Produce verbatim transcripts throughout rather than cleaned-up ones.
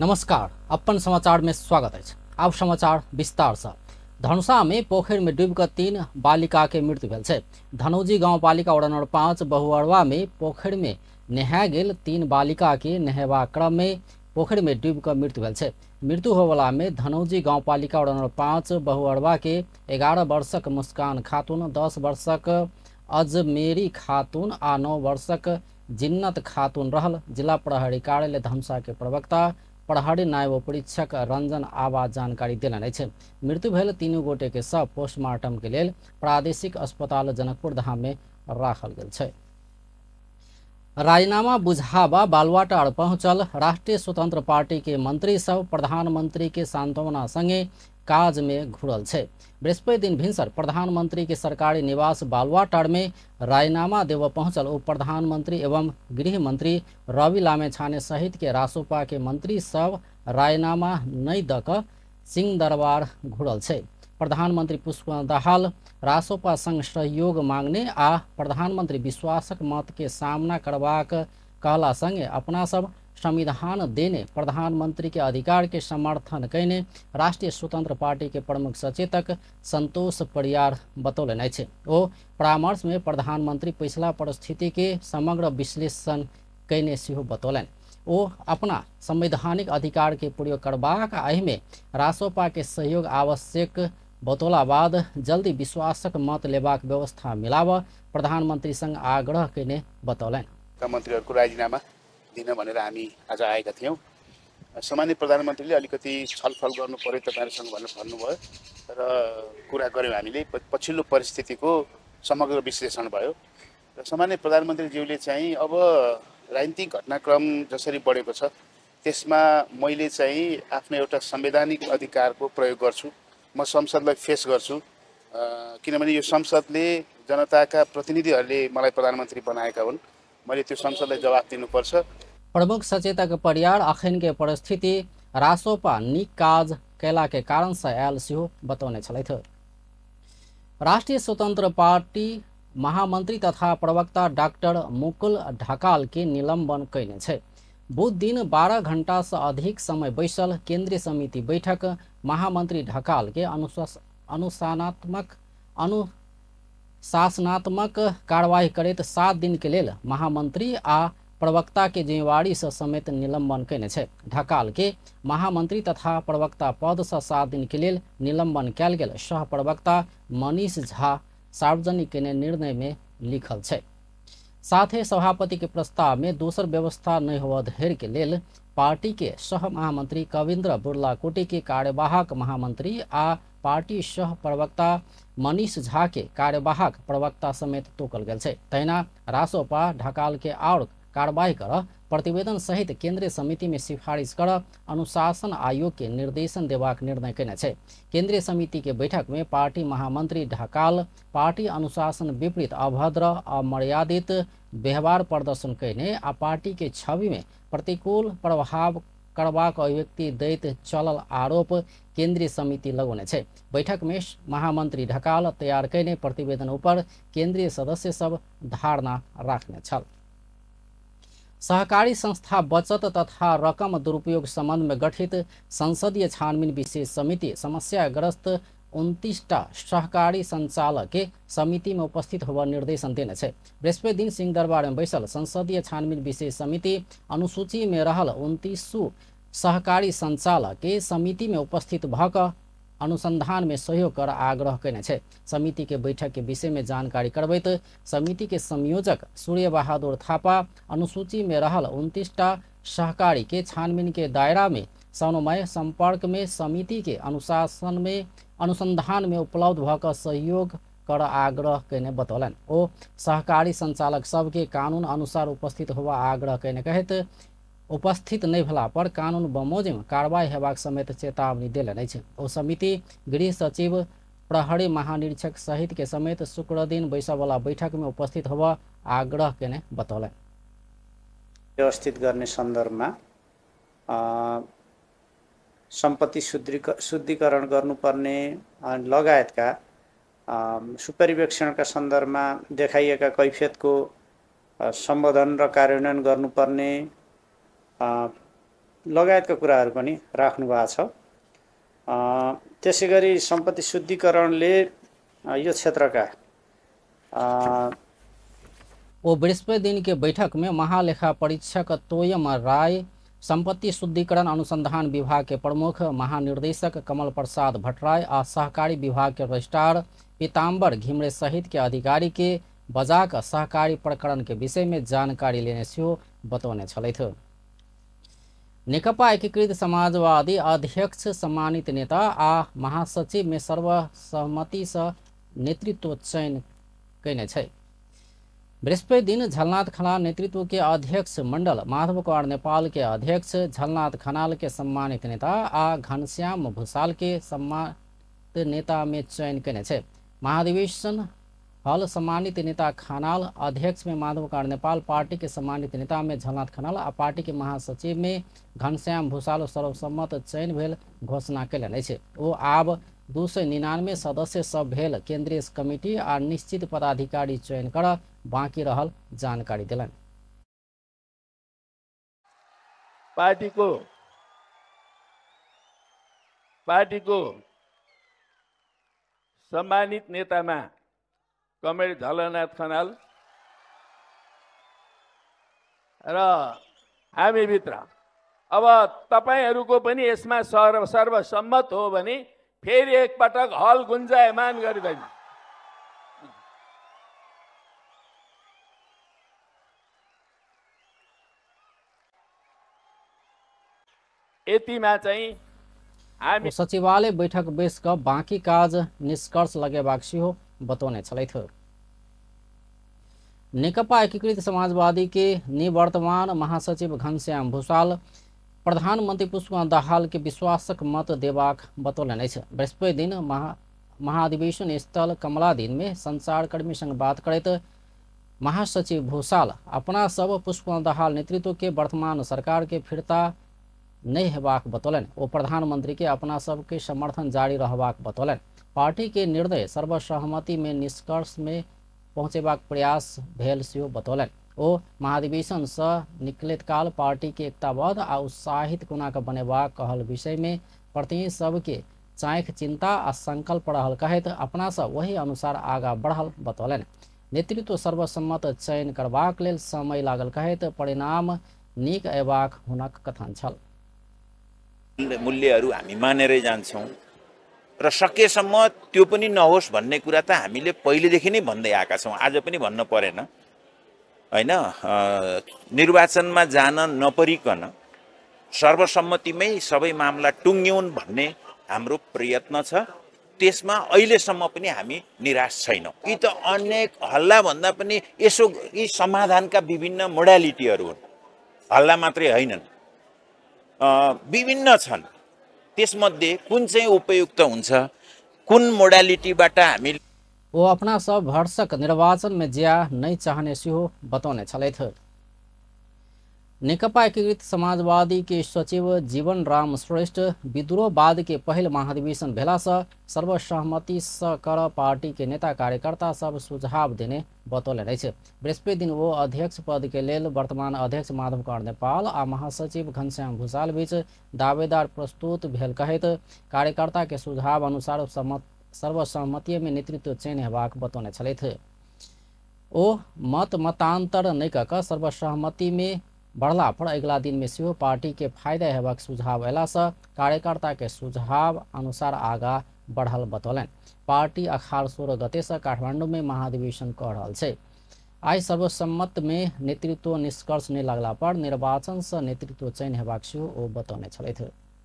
नमस्कार, अपन समाचार में स्वागत है। अब समाचार विस्तार से। धनुषा में पोखर में डूब कर तीन बालिका के मृत्यु भेल छै। धनौजी गाँव पालिका वार्ड नंबर पाँच बहुअरवा में पोखर में नहा गेल तीन बालिका के नहेबा क्रम में पोखर में डूब कर मृत्यु भेल छै। मृत्यु होवला में धनौजी गाँव पालिका वार्ड नंबर पाँच बहुअरवा के ग्यारह वर्षक मुस्कान खातून, दस वर्षक अजमेरी खातून आ नौ वर्षक जिन्नत खातून रहल। जिला प्रहरी कार्यालय धनुषा के प्रवक्ता प्रहरी नायब परीक्षक रंजन आवाज जानकारी देलनि अछि। मृत्यु भेल तीनू गोटे के शव पोस्टमार्टम के लेल प्रादेशिक अस्पताल जनकपुर धाम में राखल गेल छै। राजीनामा बुझावा बालुवाटार पहुंचल राष्ट्रीय स्वतंत्र पार्टी के मंत्री सब प्रधानमंत्री के सांत्वना संगे काज में घुरल छै। बृहस्पति दिन भिनसर प्रधानमंत्री के सरकारी निवास बालुवाटार में राजीनामा देव पहुंचल उप प्रधानमंत्री एवं गृह मंत्री रवि लामेछाने सहित के रासोपा के मंत्री सब राजीनामा नहीं द क सिंह दरबार घुरल छै। प्रधानमंत्री पुष्पकमल दाहाल रासोपा संग सहयोग मांगने आ प्रधानमंत्री विश्वासक मत के सामना करबाक कहला संगे अपना सब संविधान देने प्रधानमंत्री के अधिकार के समर्थन कयने राष्ट्रीय स्वतंत्र पार्टी के प्रमुख सचेतक संतोष परियार बतौलनि अछि। ओ परामर्श में प्रधानमंत्री पिछला परिस्थिति के समग्र विश्लेषण कयने सेहो बतौलनि। ओ अपना संवैधानिक अधिकार के प्रयोग करबाक एहि में रासोपा के सहयोग आवश्यक बतौला बाद जल्दी विश्वासक मत लेबाक व्यवस्था मिलाव प्रधानमंत्री संग आग्रह कयने बतौलनि। मन्त्रीहरूको राजीनामा दिन भनेर हामी आज आएका थियौं। सामान्य प्रधानमन्त्रीले अलिकति छलफल गर्नु पर्यो तपाईहरुसँग भनेर भन्नुभयो र कुरा गर्यौं। हामीले पछिल्लो परिस्थितिको समग्र विश्लेषण भयो र सामान्य प्रधानमन्त्रीज्यूले चाहिँ अब राजनीतिक घटनाक्रम जसरी बढेको छ त्यसमा मैले चाहिँ आफ्नो एउटा संवैधानिक अधिकारको प्रयोग गर्छु। म संसदलाई फेस गर्छु किनभने यो संसदले जनताका प्रतिनिधिहरूले मलाई प्रधानमन्त्री बनाएका हुन्। मैले त्यो संसदलाई जवाफ दिनुपर्छ। प्रमुख सचेतक परियार अखन के परिस्थिति रासोपा निक काज कैला के कारण से आयल सेहो बतौने छलथि। राष्ट्रीय स्वतंत्र पार्टी महामंत्री तथा प्रवक्ता डॉक्टर मुकुल ढकाल के निलंबन कयने छै। बुध दिन बारह घंटा से अधिक समय बैसल केंद्रीय समिति बैठक महामंत्री ढकाल के अनुशासनात्मक अनुशासनात्मक कार्यवाही करैत सात दिन के लेल महामंत्री आ प्रवक्ता के जिम्मेवारी से समेत निलंबन कयने छै। ढकाल के महामंत्री तथा प्रवक्ता पद से सात दिन के लेल निलंबन कयल गेल सह प्रवक्ता मनीष झा सार्वजनिक कयने निर्णय में लिखल छै। साथ ही सभापति के प्रस्ताव में दोसर व्यवस्था नहीं होवा धरि के लेल पार्टी के सह महामंत्री कविंद्र बुर्लाकोटी के कार्यवाहक महामंत्री आ पार्टी सह प्रवक्ता मनीष झा के कार्यवाहक प्रवक्ता समेत तोकल गेल छै। तहिना रासोपा ढकाल के और कार्रवाई कर प्रतिवेदन सहित केंद्रीय समिति में सिफारिश कर अनुशासन आयोग के निर्देशन देवाक निर्णय कयने छै। केंद्रीय समिति के बैठक में पार्टी महामंत्री ढकाल पार्टी अनुशासन विपरीत अभद्र अमर्यादित व्यवहार प्रदर्शन कयने आ पार्टी के छवि में प्रतिकूल प्रभाव करबाक अभिव्यक्ति दैत चलल आरोप केंद्रीय समिति लगौने छै। बैठक में महामंत्री ढकाल तैयार कयने प्रतिवेदन ऊपर केंद्रीय सदस्य सब धारणा राखने छल। सहकारी संस्था बचत तथा रकम दुरुपयोग संबंध में गठित संसदीय छानबीन विशेष समिति समस्याग्रस्त उनतीसटा सहकारी संचालक के समिति में उपस्थित होकर निर्देशन देने छै। बृहस्पति दिन सिंह दरबार में बैसल संसदीय छानबीन विशेष समिति अनुसूची में रहल उनतीसू सहकारी संचालक के समिति में उपस्थित भक अनुसंधान में सहयोग कर आग्रह कयने छै। समिति के बैठक के विषय में जानकारी करबैत समिति के संयोजक सूर्य बहादुर थापा अनुसूची में रहल उनतीसटा सहकारी के छानबीन के दायरा में समन्वय संपर्क में समिति के अनुशासन में अनुसंधान में उपलब्ध भक सहयोग कर आग्रह कयने बतौलन। ओ सहकारी संचालक सबके कानून अनुसार उपस्थित होवा आग्रह कयने कहत उपस्थित नहीं भेला पर कानून बमोजिम कार्रवाई हेबाक समेत चेतावनी देलनि अछि। ओ समिति गृह सचिव प्रहरी महानिरीक्षक सहित के समेत शुक्र दिन बैसा वाला बैठक में उपस्थित होवा आग्रह कयने बतौलन। व्यवस्थित गर्ने सन्दर्भमा सम्पत्ति शुद्धिकरण गर्नुपर्ने लगायतका सुपरिवेक्षणका सन्दर्भमा देखाइएका कैफियतको सम्बोधन र कार्यान्वयन गर्नुपर्ने लगायतका कुराहरू पनि राख्नु भएको छ। त्यसै गरी सम्पत्ति शुद्धिकरणले यो क्षेत्रका वो बृहस्पति दिन के बैठक में महालेखा परीक्षक तोयम राय, संपत्ति शुद्धिकरण अनुसंधान विभाग के प्रमुख महानिर्देशक कमल प्रसाद भट्टराय और सहकारी विभाग के रजिस्ट्रार पीताम्बर घिमरे सहित के अधिकारी के बजाक सहकारी प्रकरण के विषय में जानकारी लेने से बतौने छलैथ। नेकपा एकीकृत समाजवादी अध्यक्ष सम्मानित नेता आ महासचिव में सर्वसम्मति से नेतृत्व चयन कैने छै। बृहस्पति दिन झलनाथ खनाल नेतृत्व के अध्यक्ष मंडल माधव कुमार नेपाल के अध्यक्ष, झलनाथ खनाल के सम्मानित नेता आ घनश्याम भूषाल के सम्मानित नेता में चयन कैने छै। महाधिवेशन हल सम्मानित नेता खनाल, अध्यक्ष में माधव कुमार नेपाल, पार्टी के सम्मानित नेता में झलनाथ खनाल आ पार्टी के महासचिव में घनश्याम भूषाल सर्वसम्मत चयन भेल घोषणा कैलनि छै। ओ आब दू सौ निन्यानवे सदस्य सब भेल केंद्रीय कमिटी आ निश्चित पदाधिकारी चयन कर बाँकी रहल जानकारी दिलन। पार्टी को पार्टी को सम्मानित नेता में कमरेड झलनाथ खनाल र हामी भित्र अब तपाईहरुको पनि यसमा सर्व सर्वसम्मत हो भने फेरि एक पटक हल गुन्जायमान गरिदैन। यतिमा चाहिँ हामी सचिवालय बैठक बेस क बाँकी काज निष्कर्ष लगेबाक सेहो बतौने छलैथ। नेकपा एकीकृत समाजवादी के निवर्तमान महासचिव घनश्याम भूषाल प्रधानमंत्री पुष्पकमल दाहाल के विश्वासक मत देबाक बतौलनि अछि। बृहस्पति दिन महा महाधिवेशन स्थल कमलादीन में संचारकर्मी संग बात करैत महासचिव भूषाल अपना सब पुष्पकमल दाहाल नेतृत्व के वर्तमान सरकार के फिरता नहीं हेबाक बतौलनि। ओ प्रधानमंत्री के अपना सब के समर्थन जारी रहबाक बतौलनि। पार्टी के निर्णय सर्वसहमति में निष्कर्ष में पहुंचेबाक प्रयास भेल सेहो बतौलनि। ओ महाधिवेशन से निकलैत काल पार्टी के एकताबद्ध आ उत्साहित कोना के बनेबाक कहल विषय में प्रतिनिधि सब के चाँख चिंता आ संकल्प रहल कहैत अपना सब वही अनुसार आगा बढ़ल बतौलनि। नेतृत्व सर्वसम्मत चयन करबाक लेल समय लागल कहैत परिणाम नीक अयबाक हुनक कथन छल। मूल्यहरू हामी मानेरै जान्छौं र सकेसम्म त्यो पनि नहोस् भन्ने कुरा त हामीले पहिलेदेखि नै भन्दै आएका छौं। आज पनि भन्न परेन हैन। निर्वाचनमा जान नपरिकन सर्वसम्मतिमै सबै मामला टुङ्ग्यौन् भन्ने हाम्रो प्रयत्न छ। त्यसमा अहिलेसम्म पनि हामी निराश छैनौं। यी त अनेक हल्ला भन्दा पनि यसो यी समाधानका विभिन्न मोडालिटीहरू हुन्। हल्ला मात्रै हैनन्, विभिन्न छन्। त्यसमध्ये कुन चाहिँ उपयुक्त हुन्छ, कुन मोडालिटीबाट हामी वो अपना सब भरसक निर्वाचन में ज्या नहीं चाहने से बतौने छलैथ। नेकपा एकीकृत समाजवादी के सचिव जीवन राम श्रेष्ठ विद्रोहवाद के पहल महाधिवेशन भेला से सर्वसहमति से कर पार्टी के नेता कार्यकर्ता सब सुझाव देने बतौले रहे। बृहस्पति दिन वो अध्यक्ष पद के लेल वर्तमान अध्यक्ष माधव कुमार नेपाल आ महासचिव घनश्याम भूषाल बीच दावेदार प्रस्तुत भेल कहैत कार्यकर्ता के सुझाव अनुसार सर्वसहमति में नेतृत्व चयन हेबाक बतौने छलैथ। ओ मत मतांतर नहीं कक सर्वसहमति में बढ़ला पर अगला दिन में सेहो पार्टी के फायदा हेबाक सुझाव अयला से कार्यकर्ता के सुझाव अनुसार आगा बढ़ल बतौलन। पार्टी अखाड़ सोलह गते से काठमांडू में महाधिवेशन कर रहल छै। आई सर्वसम्मत में नेतृत्व निष्कर्ष नहीं लगला पर निर्वाचन से नेतृत्व चयन हेबाक सेहो ओ बतौने छलैथ।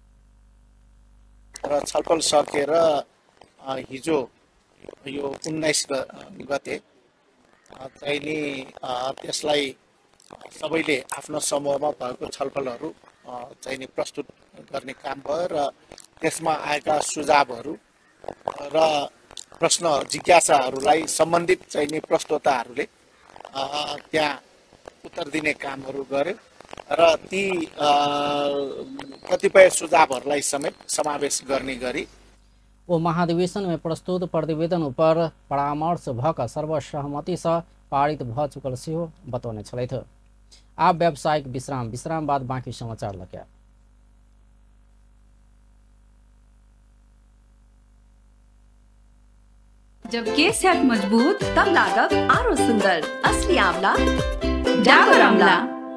र छलफल सकेर हिजो यो उन्नाइस गते चाहिँ नि त्यसलाई सबैले आफ्नो समूहमा भएको छलफलहरू चाहिँ नि प्रस्तुत गर्ने काम भयो र त्यसमा आएका सुझावहरू र प्रश्न जिज्ञासाहरूलाई सम्बन्धित चाहिँ नि प्रस्तोताहरूले त्यहाँ उत्तर दिने कामहरू गर्यो र ती कतिपय सुझावहरूलाई समेत समावेश गर्ने गरी वो महाधिवेशन में प्रस्तुत प्रतिवेदन पर परामर्श भक सर्वसहमति से पारित भ चुकल सेहो बतौने छलैथ। आप व्यावसायिक विश्राम विश्राम बाद बाकी समाचार लगे। जब केस सेहत मजबूत तब लागत आरो सुंदर। असली आंवला डाबर आंवला।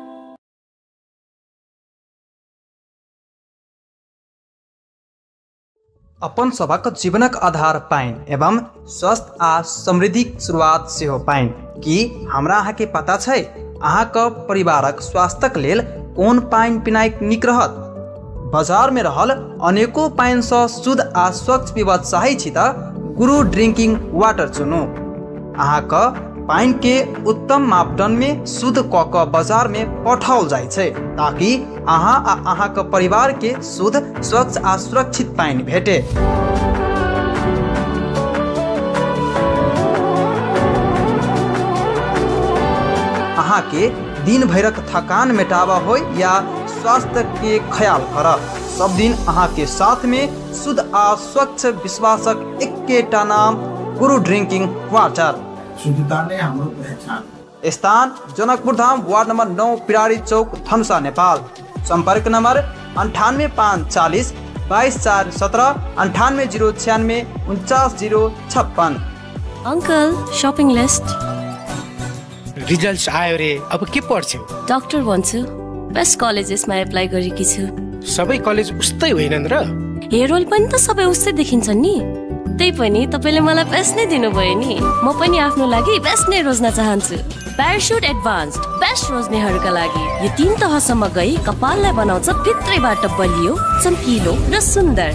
अपन सभक जीवनक आधार पाइन एवं स्वस्थ आ समृद्धिक शुरुआत सेहो पाइन। कि हमरा अहाँके पता छै अहाँके परिवारक स्वास्थ्यक लेल कोन पाइन पिनाइ नीक रहत? बाजार में रहल अनेको पाइन सँ शुद्ध आ स्वच्छ पीबऽ चाहै छी तऽ गुरु ड्रिंकिंग वाटर चुनू। अहाँके पाइन के उत्तम मापदंड में शुद्ध कऽ कऽ बाजार में पठाओल जाइ छै ताकि अहाँ आ अहाँके परिवार के शुद्ध स्वच्छ आ सुरक्षित पाइन भेटे। अहाँ के दिन भरक थकान मेटावा हो या स्वास्थ्य के ख्याल करब, सब दिन अहाँ के साथ में शुद्ध आ स्वच्छ विश्वासक एकेटा नाम गुरु ड्रिंकिंग वाटर। शुद्धता ने हाम्रो पहचान। स्थान जनकपुर धाम, वार्ड नंबर नौ, पिरारी चौक, धनुषा, नेपाल। संपर्क नंबर अंठानवे पाँच चालीस बाईस चार सत्रह अंठानवे जीरो छियानवे उनचास जीरो छप्पन। Uncle shopping list. रिजल्ट्स आयो रे, अब के पढ्छौ? डाक्टर बन्छु। बेस्ट कलेजेसमा एप्लाई गरेकी छु। सबै कलेज उस्तै होइनन् र? हेरोल पनि त सबै उस्तै देखिन्छन् नि। त्यही पनि तपाईले मलाई बेस्ट नै दिनुभयो नि। म पनि आफ्नो लागि बेस्ट नै रोज्न चाहन्छु। प्याराशुट एडभान्स्ड बेस्ट रोज्नेहरूका लागि यो तीन तहसम्म गई कपाललाई बनाउँछ भित्रैबाट बलियो, चम्किलो र सुन्दर।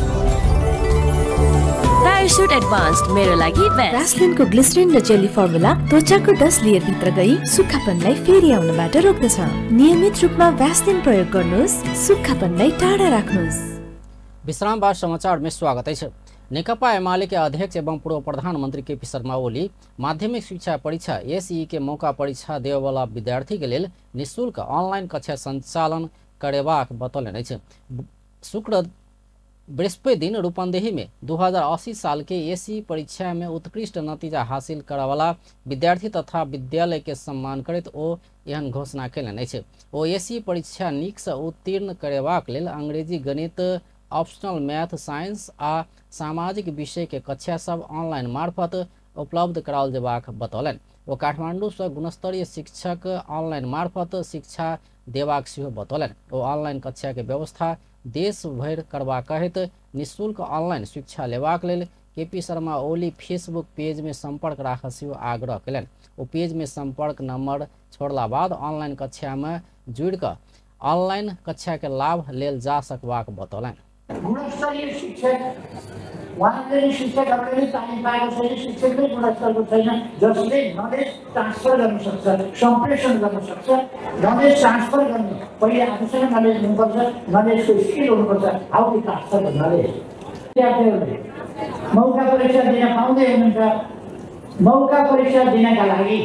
प्याराशुट एडभान्स्ड मेरो लागि बेस्ट। भ्यासलिनको ग्लिसरिन र जेली फर्मुला त्वचाको डस्ट लेयर भित्र गई सुक्खापनलाई फेरि आउनबाट रोक्दछ। नियमित रूपमा भ्यासलिन प्रयोग गर्नुहोस्, सुक्खापनलाई टाढा राख्नुहोस्। विश्राम बाद समाचार में स्वागत है। नेकपा एमाले के अध्यक्ष एवं पूर्व प्रधानमंत्री के पी शर्मा ओली माध्यमिक शिक्षा परीक्षा एसई के मौका परीक्षा देवे वाला विद्यार्थी के लेल निःशुल्क ऑनलाइन कक्षा संचालन करेबाक बतौलनि अछि। शुक्र बृहस्पति दिन रूपन्देही में दू हजार अस्सी साल के एसई परीक्षा में उत्कृष्ट नतीजा हासिल करने वाला विद्यार्थी तथा विद्यालय के सम्मान करैत ओ एहन घोषणा कयलनि अछि। ओ एसई परीक्षा नीक सँ उत्तीर्ण करेबाक लेल अंग्रेजी, गणित, ऑप्शनल मैथ, साइंस आ सामाजिक विषय के कक्षा सब ऑनलाइन मार्फत उपलब्ध कराओल जेबाक बतौलनि। ओ काठमांडू से गुणस्तरीय शिक्षक ऑनलाइन मार्फत शिक्षा देबाक सेहो बतौलनि। ओ ऑनलाइन कक्षा के व्यवस्था देश भरि करबा कहैत निःशुल्क ऑनलाइन शिक्षा लेबाक लेल K P Sharma Oli Facebook page में संपर्क राखऽ सेहो आग्रह कयलनि। ओ पेज में संपर्क नंबर छोड़ला बाद ऑनलाइन कक्षा में जुड़ि कऽ ऑनलाइन कक्षा के लाभ लेल जा सकबाक बतौलनि। गुणस्तरीय शिक्षक उहाँले शिक्षकहरूले तालिम पाएको छैन, शिक्षकले गुणस्तरको छैन जसले नलेज ट्रान्सफर गर्न सक्छ, सम्प्रेषण गर्न सक्छ। नलेज ट्रान्सफर गर्ने पहिले आफूसँग नलेज हुनुपर्छ, नलेजको स्किल हुनुपर्छ। How to transfer the knowledge. विद्यार्थीहरूले मौका परीक्षा दिन पाउँदै हुनुहुन्छ। मौका परीक्षा दिनका लागि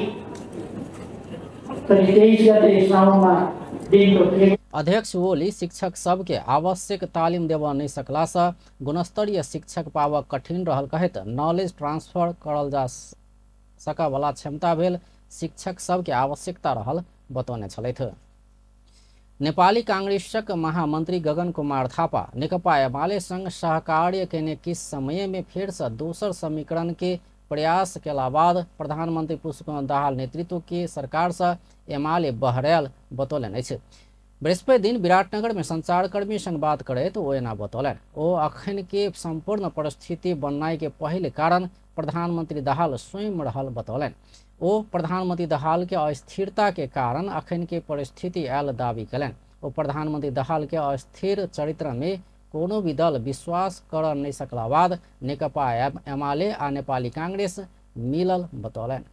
तेइस गते साउनमा दिनको अध्यक्ष ओली शिक्षक सबके आवश्यक तालीम देव नहीं सकला से गुणस्तरीय शिक्षक पावक कठिन रहल कहत नॉलेज ट्रांसफर करल जा सका वाला क्षमता भेल शिक्षक सबके आवश्यकता रहल बतौने छलैथ। नेपाली कांग्रेसक महामंत्री गगन कुमार थापा नेकपा एमाले संग सहकार्य केने किस समय में फिर से दोसर समीकरण के प्रयास केला बाद प्रधानमंत्री पुष्पकमल दाहाल नेतृत्व के सरकार से एमाले बहरैल बतौलनि अछि। बृहस्पति दिन विराटनगर में संचारकर्मी संग बात करैत ओ एना बतौलनि। ओ अखन के संपूर्ण परिस्थिति बननाई के पहले कारण प्रधानमंत्री दाहाल स्वयं रहल बतौलनि। ओ प्रधानमंत्री दाहाल के अस्थिरता के कारण अखन के परिस्थिति आयल दावी कयलनि। ओ प्रधानमंत्री दाहाल के अस्थिर चरित्र में कोनो भी दल विश्वास कर नहीं सकला बाद नेकपा एमाले आ नेपाली कांग्रेस मिलल बतौलनि।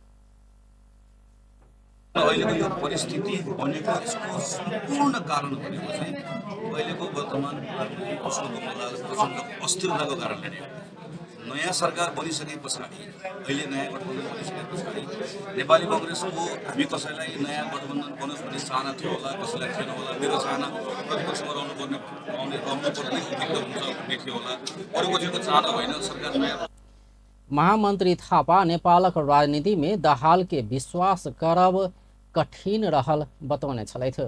अहिलेको यो परिस्थिति बनेको यसको सम्पूर्ण कारण भनेको चाहिँ अहिलेको वर्तमान प्रचण्ड अस्थिरताको कारणले नै हो। नयाँ सरकार बनिसके पछाडि अहिले नयाँ गठबन्धन बनिसके पछाडि नेपाली कांग्रेसको हामी कसैलाई नयाँ गठबन्धन बनोस् भन्ने चाहना थियो होला, कसैलाई थिएन होला। मेरो चाहना प्रतिपक्षमा रहनुपर्ने आउने रहनुपर्ने उद्धिक्त हुन्छ भन्ने थियो होला। अरूको चाहिँ चाहना होइन सरकार नयाँ। महामंत्री थापा नेपालक राजनीति में दाहाल के विश्वास करब कठिन रहल बतौने छलैथ।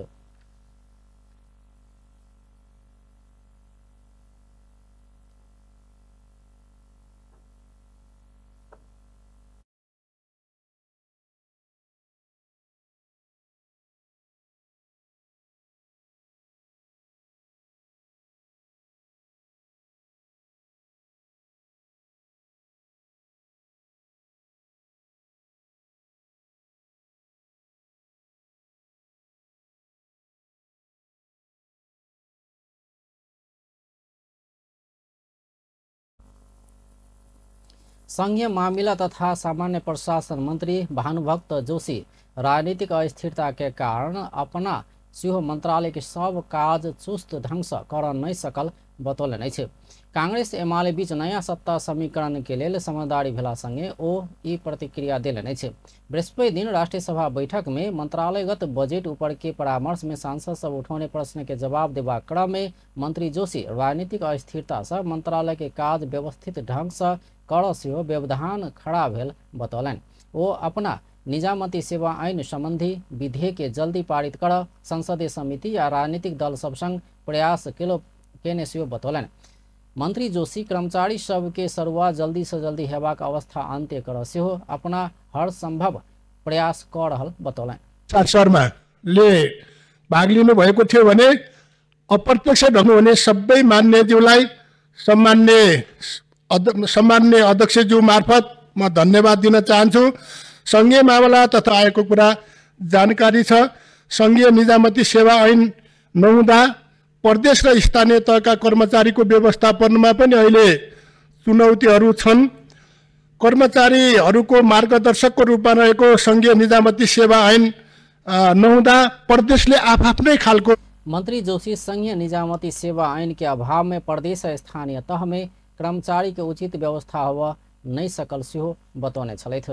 संघीय मामिला तथा सामान्य प्रशासन मंत्री भानुभक्त जोशी राजनीतिक अस्थिरता के कारण अपना सेहो मंत्रालय के सब काज चुस्त ढंग से कर नहीं सकल बतौले नहीं छे। कांग्रेस एमाले बीच नया सत्ता समीकरण के लिए समझदारी भेला संगे ओ ई प्रतिक्रिया दिले नहीं छे। बृहस्पति दिन राष्ट्रीय सभा बैठक में मंत्रालयगत बजट ऊपर के परामर्श में सांसद सब उठाने प्रश्न के जवाब देवा क्रम में मंत्री जोशी राजनीतिक अस्थिरता से मंत्रालय के काज व्यवस्थित ढंग से कर सेहो व्यवधान खड़ा भेल बतौलन। ओ अपना निजामती सेवा ऐन संबंधी विधेयक के जल्दी पारित कर संसदीय समिति या राजनीतिक दल सब संग प्रयास केलो केने सेहो बतौलन। मंत्री जोशी कर्मचारी सब के शुरुआत जल्दी से जल्दी हेबाक अवस्था अन्त्य कर सेहो अपना हर संभव प्रयास कर रहल बतौलन। साक्षरमा ले भाग लिनु भएको थियो भने अप्रत्यक्ष ढङ्गमा हुने सबै मान्यज्यूलाई सम्मान्य सम्मान्य अध्यक्षज्यू मार्फत म धन्यवाद दिन चाहन्छु। संघीय मामला तथा आएको कुरा जानकारी छ। संघीय निजामती सेवा ऐन नहुँदा प्रदेश र स्थानीय तहका कर्मचारीको व्यवस्थापनमा पनि अहिले चुनौतीहरू छन्। कर्मचारीहरूको मार्गदर्शकको रूपमा रहेको संघीय निजामती सेवा ऐन नहुँदा प्रदेशले आफ्नै खालको। मंत्री जोशी संघीय निजामती सेवा ऐन के अभाव में प्रदेश स्थानीय तह में कर्मचारी के उचित व्यवस्था हुआ नहीं सकल सेहो बतौने छलैथ।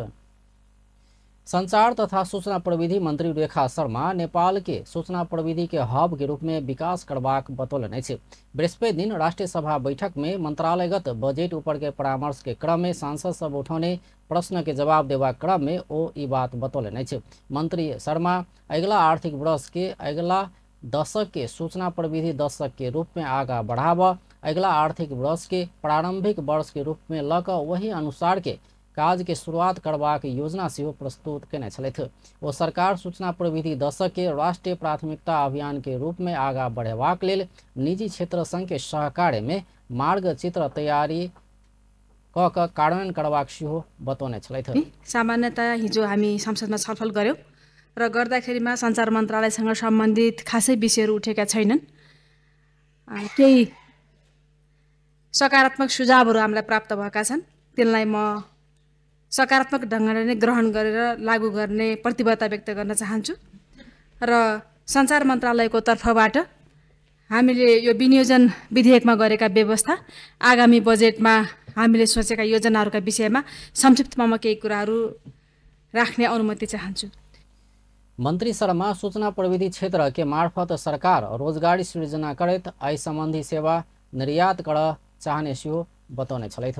संचार तथा सूचना प्रविधि मंत्री रेखा शर्मा नेपाल के सूचना प्रविधि के हब के रूप में विकास करबाक बतौलने छे। बृहस्पति दिन राष्ट्रीय सभा बैठक में मंत्रालयगत बजट ऊपर के परामर्श के क्रम में सांसद सब उठाने प्रश्न के जवाब देवा क्रम में ओ ई बात बतौलने छे। मंत्री शर्मा अगला आर्थिक वर्ष के अगला दशक के सूचना प्रविधि दशक के रूप में आगा बढ़ावा अगला आर्थिक वर्ष के प्रारंभिक वर्ष के रूप में लक वही अनुसार के काज के शुरुआत करबाक योजना सेहो प्रस्तुत केने छलैथ। वो सरकार सूचना प्रविधि दशक के राष्ट्रीय प्राथमिकता अभियान के रूप में आगा बढ़ेबाक लेल निजी क्षेत्र संग के सहकार्य में मार्ग चित्र तैयारी क क कार्यान्वयन करबाक सेहो बतौने छलैथ। सामान्यतया हिजो हामी संसदमा छलफल गर्यौं र गर्दाखेरिमा सञ्चार मन्त्रालयसँग सम्बन्धित खासै विषयहरू उठेका छैनन्। केही सकारात्मक सुझावहरू हामीलाई प्राप्त भएका छन्। त्यसलाई म सकारात्मक ढङ्गले नै ग्रहण गरेर लागू गर्ने प्रतिबद्धता व्यक्त गर्न चाहन्छु र सञ्चार मन्त्रालयको तर्फबाट हामीले यो विनियोजन विधेयकमा गरेका व्यवस्था आगामी बजेटमा हामीले सोचेका योजनाहरूका विषयमा संक्षिप्तमा म केही कुराहरू राख्ने अनुमति चाहन्छु। मंत्री शर्मा सूचना प्रविधि क्षेत्र के मार्फत सरकार रोजगारी सृजना करत आय संबंधी सेवा निर्यात कर चाहने सेहो बतौने छलैथ।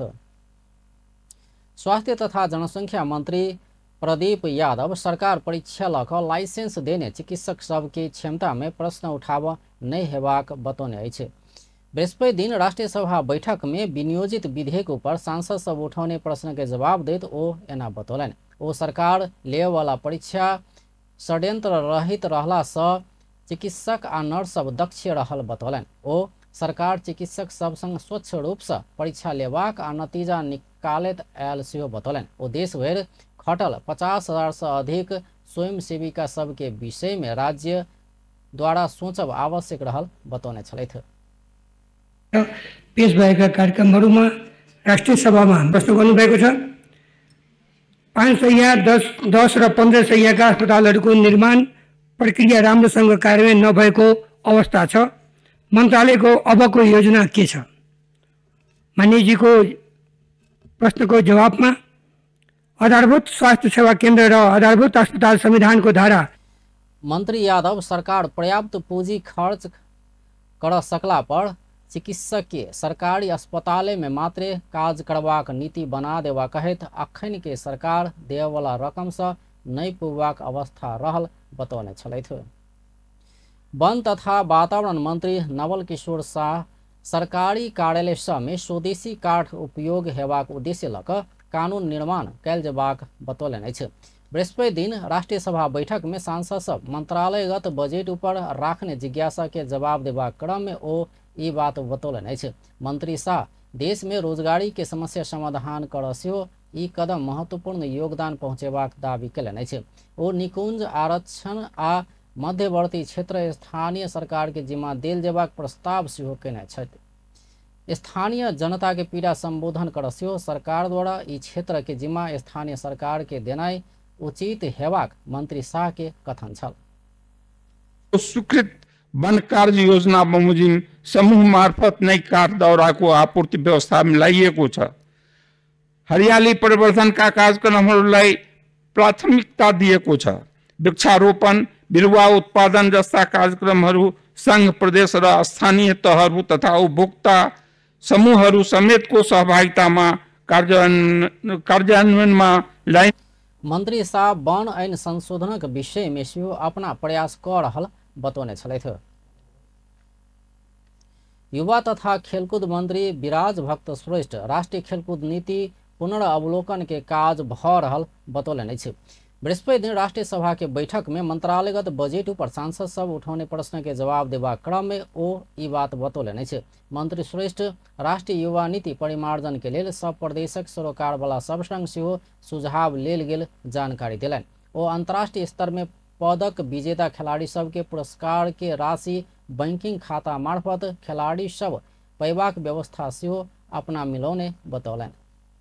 स्वास्थ्य तथा जनसंख्या मंत्री प्रदीप यादव सरकार परीक्षा लक लाइसेंस देने चिकित्सक सब के क्षमता में प्रश्न उठाव नहीं हेबाक बतौने अछि। बृहस्पति दिन राष्ट्रीय सभा बैठक में विनियोजित विधेयक पर सांसद सब उठाउने प्रश्न के जवाब देत ओ एना बतौलन। ओ सरकार ले वाला परीक्षा षड्यंत्र रहित रहला स चिकित्सक आ नर्स सब दक्ष रहल बतौलन। ओ सरकार चिकित्सक सब संग स्वच्छ रूप से परीक्षा लेबाक आ नतीजा निकालत आयल सेहो बतौलन। ओ देश भर खटल पचास हजार से अधिक स्वयं सेविका सब के विषय में राज्य द्वारा सोचब आवश्यक रहल बतौने छलैथ। पेश भएका कार्यक्रमहरूमा राष्ट्रिय सभामा प्रश्न गर्नुभएको छ। पाँच सय दस दस र पन्ध्र सयका अस्पतालहरूको निर्माण प्रक्रिया राम्रोसँग कार्यान्वयन नभएको अवस्था छ। मन्त्रालयको अबको योजना के छ? मान्यजीको प्रश्नको जवाबमा आधारभूत स्वास्थ्य सेवा केन्द्र र आधारभूत अस्पताल संविधानको धारा मंत्री यादव सरकार पर्याप्त पूंजी खर्च कर सकला पर चिकित्सक के सरकारी अस्पताल में मात्र काज करबाक नीति बना देवा कहत अखन के सरकार देय वाला रकम से नहीं पुगबाक अवस्था रहल बतौने छलैथ। वन तथा वातावरण मंत्री नवल किशोर शाह सरकारी कार्यालय सब में स्वदेशी काठ उपयोग हेबाक उद्देश्य लक कानून निर्माण कैल जबाक बतौलन अछि। बृहस्पति दिन राष्ट्रीय सभा बैठक में सांसद सब मंत्रालयगत बजट ऊपर राखने जिज्ञासा के जवाब देबाक क्रम में ओ ई बात बतौलन अछि। मंत्री शाह देश में रोजगारी के समस्या समाधान कर सेहो ई कदम महत्वपूर्ण योगदान पहुँचेबाक दावी कयलनि अछि। ओ निकुंज आरक्षण आ मध्यवर्ती क्षेत्र स्थानीय सरकार के जिम्मा देल जेबाक प्रस्ताव सेहो केने छथि। स्थानीय जनता के पीड़ा संबोधन करसियो सरकार द्वारा ई क्षेत्र के जिम्मा स्थानीय सरकार के देनाई उचित हेबाक मंत्री शाह के कथन छल। स्वीकृत वन कार्य योजना बमोजिम समूह मार्फत नई काठ दाउरा को आपूर्ति व्यवस्था मिलाइएको छ। हरियाली परिवर्तनका कार्यक्रमहरूलाई प्राथमिकता दिएको छ। वृक्षारोपण, बिरुवा उत्पादन जस्ता कार्यक्रमहरू संघ, प्रदेश र स्थानीय तहहरू तथा उपभोक्ता समूहहरू समेतको सहभागितामा कार्यान्वयनमा लाई। मंत्री शाह वन ऐन संशोधनक विषय में सेहो अपना प्रयास कर रहल बतौने छलथि। युवा तथा खेलकूद मंत्री विराज भक्त श्रेष्ठ राष्ट्रीय खेलकूद नीति पुनर्अवलोकन के काज भ रहल बतौलनि अछि। बृहस्पति दिन राष्ट्रीय सभा के बैठक में मंत्रालयगत बजेट पर सांसद सब उठाउने प्रश्न के जवाब देवा क्रम में ओ ई बात बतौलनि अछि। मंत्री श्रेष्ठ राष्ट्रीय युवा नीति परिमार्जन के लेल सब प्रदेशक सरोकार वाला सब संग सेहो सुझाव लेल गेल जानकारी देलनि। ओ अंतर्राष्ट्रीय स्तर में पदक विजेता खिलाड़ी सब के पुरस्कार के राशि बैंकिंग खाता मार्फत खिलाड़ी सब पैबाक व्यवस्था सेहो अपना मिलौने बतौलनि।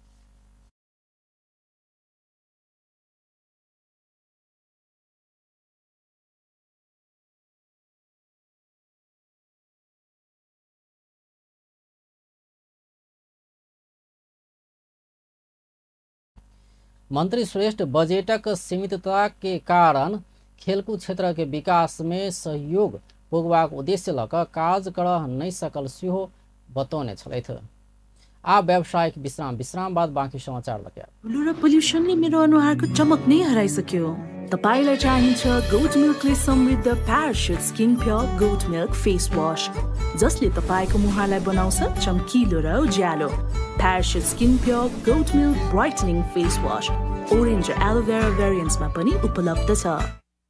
मंत्री श्रेष्ठ बजेटक सीमितता के कारण खेलकूद क्षेत्र के विकास में सहयोग पुगबाक उद्देश्य लक काज कर नहीं सकल सेहो बतौने छलथि। आ व्यावसायिक विश्राम विश्राम बाद बाँकी समाचार लग्या। धुलो र पोल्युसनले मेरो अनुहारको चमक नै हराइसक्यो। तपाईलाई चाहिन्छ गोट मिल्कले समृद्ध Parachute skin pure goat milk face wash, जसले तपाईको मुहारलाई बनाउँछ चम्किलो र उज्यालो। Parachute skin pure goat milk brightening face wash orange र एलोभेरा भेरिएन्ट्समा पनि उपलब्ध छ।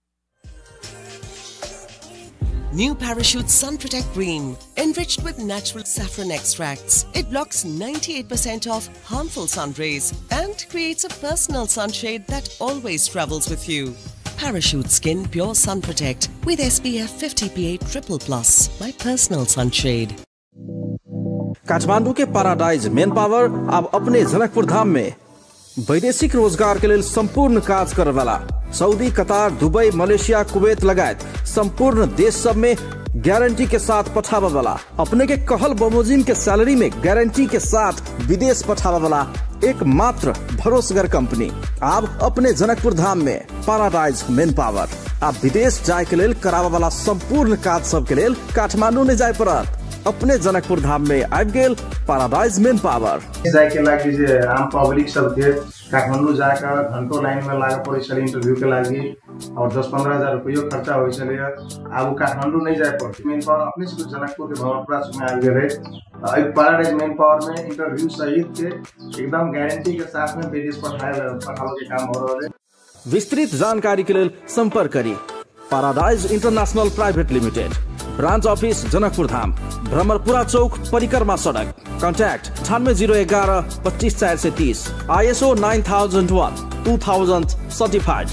New Parachute Sun Protect Green, enriched with natural saffron extracts. It blocks ninety-eight percent of harmful sun rays and creates a personal sunshade that always travels with you. Parachute Skin Pure Sun Protect with S P F fifty P A triple plus, my personal sunshade. Kathmandu के paradise main power अब अपने जनकपुर धाम में वैदेशिक रोजगार के लिए संपूर्ण काज करे वाला सऊदी, कतार, दुबई, मलेशिया, कुवैत लगायत संपूर्ण देश सब में गारंटी के साथ पठावा वाला, अपने के कहल बमोजिम के सैलरी में गारंटी के साथ विदेश पठावा वाला एक मात्र भरोसेगर कंपनी अब अपने जनकपुर धाम में पैराडाइज मेन पावर। अब विदेश जाए के लिए करावा वाला संपूर्ण काज सब के लिए काठमांडू ने जाए पड़त। अपने जनकपुर धाम में आबि गेल पैराडाइज मेन पावर। जाए के लागि जे आम पब्लिक सब के काठमांडू जाकर घंटों लाइन में लागे पड़े छले इंटरव्यू के लागि और दस पंद्रह हजार रुपया खर्चा होय छले। अब काठमांडू नहीं जाए पड़े, मेन पावर अपने से जनकपुर के भवनपुरा में आ गए रहे। पैराडाइज मेन पावर में इंटरव्यू सहित के एकदम गारंटी के साथ में विदेश पठाए पठावे के काम हो रहा है। विस्तृत जानकारी के लिए संपर्क करी Paradise international private limited, branch office Janakpur Dham, Bhramarpura Chowk, परिक्रमा सड़क। कॉन्टैक्ट अठानवे जीरो ग्यारह पच्चीस चार से तीस, I S O nine thousand one two thousand certified.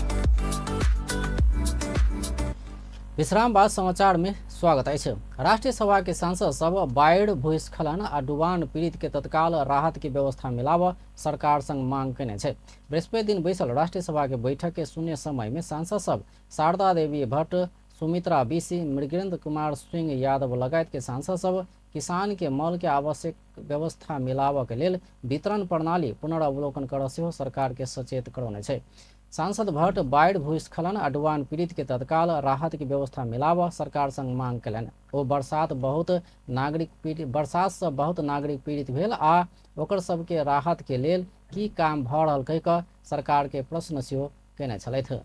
विश्राम बाद समाचार में स्वागत है। राष्ट्रीय सभा के सांसद सब बाढ़, भूस्खलन आ डुबान पीड़ित के तत्काल राहत की व्यवस्था मिलाव सरकार संग मांग केने छे। बृहस्पति दिन बैसल राष्ट्रीय सभा के बैठक के शून्य समय में सांसद सब शारदा देवी भट्ट, सुमित्रा बीसी, मृगेंद्र कुमार सिंह यादव लगायत के सांसद सब किसान के मल के आवश्यक व्यवस्था मिलाव के लेल वितरण प्रणाली पुनर्अवलोकन कर सेहो सरकार के सचेत करौने छे। सांसद भट्ट बाढ़, भूस्खलन आ डुबान पीड़ित के तत्काल राहत की व्यवस्था मिलाव सरकार संग मांग कयलनि। ओ बरसात बहुत नागरिक पीड़ित बरसात से बहुत नागरिक पीड़ित भेल आ ओकर सबके राहत के लेल की काम भ रहल कहि कऽ सरकार के प्रश्न सेहो केने छलथि।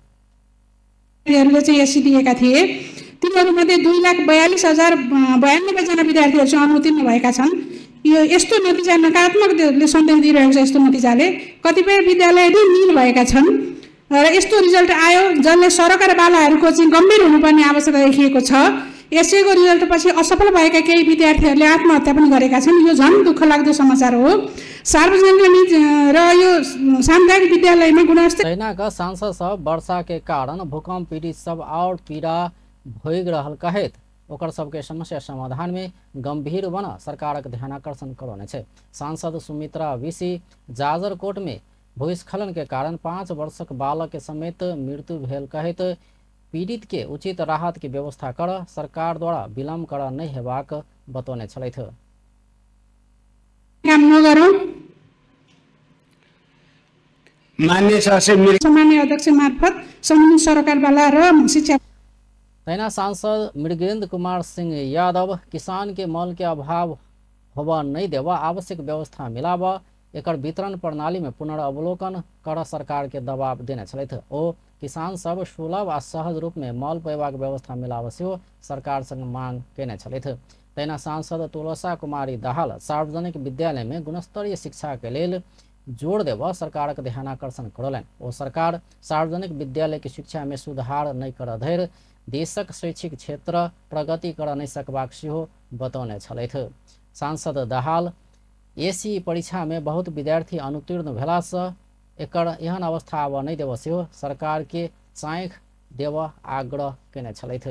एससी दिएका थिए, तिनीहरूमध्ये दुई लाख बयालिस हजार बयानब्बे जना विद्यार्थीहरू चाहिँ अनुत्तीर्ण भएका छन्। यो यस्तो नतिजा नकारात्मक सन्देश दिइरहेको छ। यस्तो नतिजाले कतिपय विद्यालयहरू नील भएका छन् र यस्तो रिजल्ट आयो जसले सडक र बालाहरूको चाहिँ गम्भीर हुनुपर्ने आवश्यकता देखिएको छ। यसैको रिजल्ट पछि असफल भएका केही विद्यार्थीहरूले आत्महत्या पनि गरेका छन्। यो झन् दुःख लाग्दो समाचार हो। सार्वजनिक र यो सामुदायिक विद्यालयमा गुणस्तर सेनाका सांसद सब वर्षा के कारण भूकंप पीड़ित सब और पीड़ा भोग रहल कहत ओकर सबके समस्या समाधान में गंभीर बन सरकारक ध्यानाकर्षण करौने छै। सांसद सुमित्रा विसी जाजरकोट में भूस्खलन के कारण पाँच वर्षक बालक के समेत मृत्यु भेल कहैत पीड़ित के उचित राहत की व्यवस्था कर सरकार द्वारा विलम्ब कर नहीं हेबाक बतौने छलैथ। मान्य सामान्य अध्यक्ष मार्फत सम्बन्धित सरकारवाला र शिक्षा तैना सांसद मृगेंद्र कुमार सिंह यादव किसान के मल के अभाव होबा नहीं देवा आवश्यक व्यवस्था मिलावा एकर वितरण प्रणाली में पुनर्वलोकन कर सरकार के दबाव देने छलैथ। ओ किसान सब सुलभ आ सहज रूप में मल पैबाक व्यवस्था मिलावा सेहो सरकार संग मांग केने छलैथ। तैना सांसद तुलसा कुमारी दाहाल सार्वजनिक विद्यालय में गुणस्तरीय शिक्षा के लेल जोड़ देव सरकारक ध्यानाकर्षण करौलनि। ओ सरकार सार्वजनिक विद्यालय की शिक्षा में सुधार नहीं कर धैर देशक शैक्षिक क्षेत्र प्रगति कर नहीं सकबाक सेहो बतौने छलैथ। सांसद दाहाल एसी परीक्षा में बहुत विद्यार्थी अनुत्तीर्ण भेला से एकर एहन अवस्था आब नहीं देव सेहो सरकार के चाँख देव आग्रह केने छलैथ।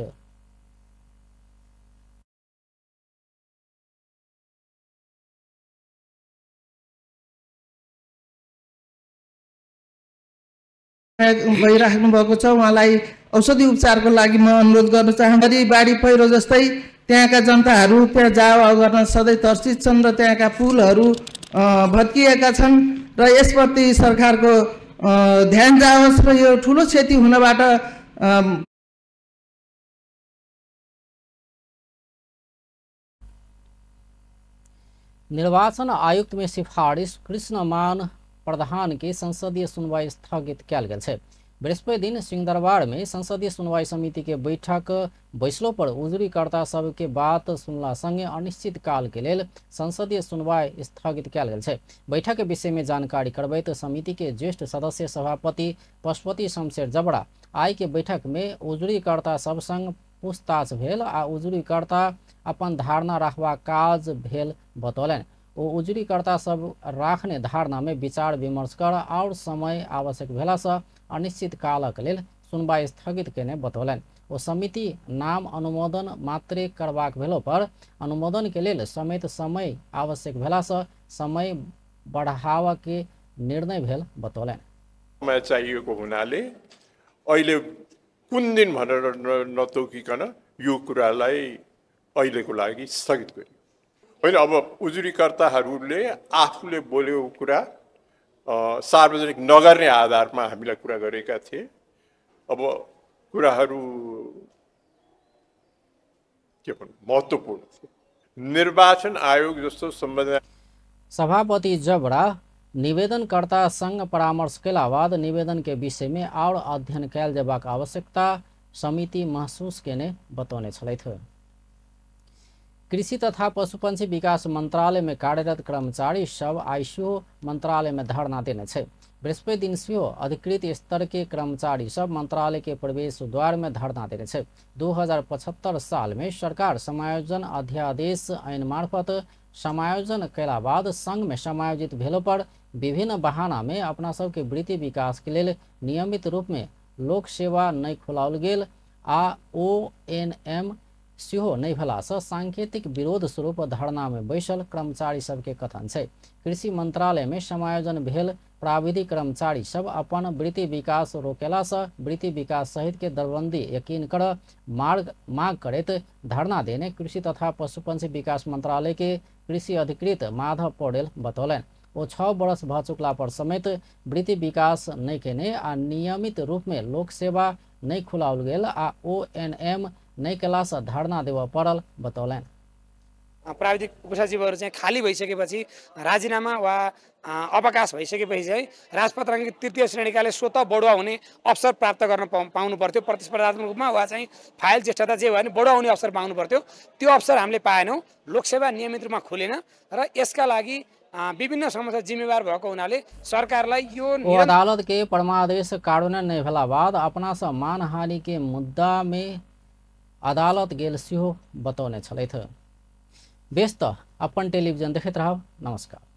भइराख्नु भएको छ। उहाँलाई औषधि उपचारको लागि म अनुरोध गर्न चाहन्छु। बाढी पहिरो जस्तै त्यहाँका जनताहरू त्यहाँ जाओ गर्न सधैँ तर्सित छन् र त्यहाँका पुलहरू भत्किएका छन् र यसप्रति सरकारको ध्यान जाओस् र यो ठुलो क्षति हुनबाट निर्वाचन आयुक्त में सिफारिश कृष्णमान प्रधान के संसदीय सुनवाई स्थगित कयल गेल छै। बृहस्पति दिन सिंहदरबार में संसदीय सुनवाई समिति के बैठक बैसलो पर उजुरीकर्ता सब के बात सुनला संगे अनिश्चित काल के लेल संसदीय सुनवाई स्थगित कयल गेल छै। बैठक के विषय में जानकारी करबैत समिति के ज्येष्ठ सदस्य सभापति पशुपति शमशेर जबड़ा आइ के बैठक में उजुरीकर्ता सब संग पूछताछ भेल आ उजुरीकर्ता अपन धारणा राखबा काज भेल बतौलनि। ओ उजुरीकर्ता सब राखने धारणा में विचार विमर्श कर और समय आवश्यक भेला से अनिश्चित कालक लेल सुनवाई स्थगित केने बतौलनि। ओ समिति नाम अनुमोदन मात्रे करबाक भेलो पर अनुमोदन के लेल समेत समय आवश्यक भेला से समय बढ़ावा के निर्णय भेल बतौलनि। समय चाहिएको हुनाले अहिले कुन दिन भनेर नतोकिकन यो कुरालाई अहिलेको लागि स्थगित गरियो होइन। अब उजुरीकर्ताहरूले आफूले बोलेको कुरा सार्वजनिक नगर्ने आधारमा हामीलाई कुरा गरेका थिए। अब कुराहरू के भन्नु महत्त्वपूर्ण थिए। निर्वाचन आयोग जस्तो संवैधानिक सभापति जबड़ा निवेदनकर्ता संग परामर्श केला बाद निवेदन के विषय में और अध्ययन कयल जेबाक आवश्यकता समिति महसूस केने बतौने छलैथ। कृषि तथा पशुपक्षी विकास मंत्रालय में कार्यरत कर्मचारी सब आईसीओ मंत्रालय में धरना देने छे। बृहस्पति दिन सेहो अधिकृत स्तर के कर्मचारी सब मंत्रालय के प्रवेश द्वार में धरना देने छे। दो हजार पचहत्तर साल में सरकार समायोजन अध्यादेश ऐन मार्फत समायोजन कैला बाद संघ में समायोजित भेलो पर विभिन्न बहाना में अपना सब के वृत्ति विकास के लिए नियमित रूप में लोक सेवा नहीं खुलाओल गेल आ ओ एन एम सेहो नहीं भेला से सांकेतिक विरोध स्वरूप धरना में बैसल कर्मचारी सबके कथन छै। कृषि मंत्रालय में समायोजन भेल प्राविधिक कर्मचारी सब अपन वृत्ति विकास रोकेला से वृत्ति विकास सहित के दरबंदी यकीन कर मार्ग मांग करैत धरना देने कृषि तथा पशुपक्षी विकास मंत्रालय के कृषि अधिकृत माधव पौडेल बतौलनि। ओ छह वर्ष भ चुकला पर समेत वृत्ति विकास नहीं केने आ नियमित रूप में लोक सेवा नहीं खुलाओल गेल आ ओ एन एम नहीं केला से धरना देव पड़ल बतौलनि। प्राविधिक उपसचिवहरू चाहिँ खाली भइसकेपछि राजीनामा वा अवकाश भइसकेपछि चाहिँ राजपत्राङ्कित तृतीय श्रेणीकाले स्वतः बढुवा हुने अवसर प्राप्त गर्न पाउनु पर्थ्यो। प्रतिस्पर्धात्मक रूपमा वा चाहिँ फाइल ज्येष्ठता जे भयो भने बढुवा हुने अवसर पाउनु पर्थ्यो। त्यो अवसर हामीले पाएनौँ। लोकसेवा नियमित रूपमा खुलेन र यसका लागि विभिन्न समस्या जिम्मेवार भएको हुनाले सरकारलाई यो अदालत के परमादेश कार्यान्वयन नहीं भेला बाद अपना से मानहानि के मुद्दा में अदालत गेल सेहो बतौने छलैथ। व्यस्त अपन टेलिभिजन देखैत रहब। नमस्कार।